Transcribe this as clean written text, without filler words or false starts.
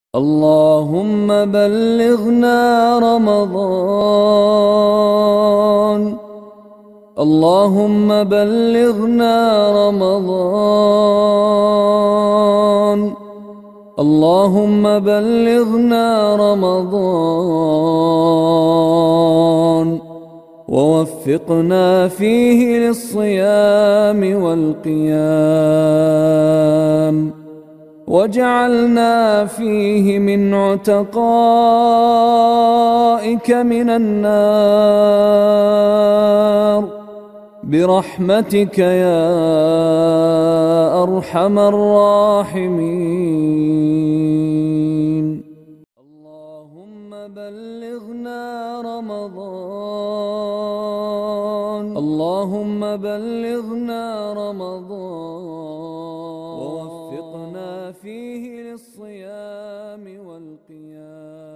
اللهم بلغنا رمضان. اللهم بلغنا رمضان. اللهم بلغنا رمضان ووفقنا فيه للصيام والقيام، واجعلنا فيه من عتقائك من النار برحمتك يا أرحم الراحمين. اللهم بلغنا رمضان. اللهم بلغنا رمضان ووفقنا فيه للصيام والقيام.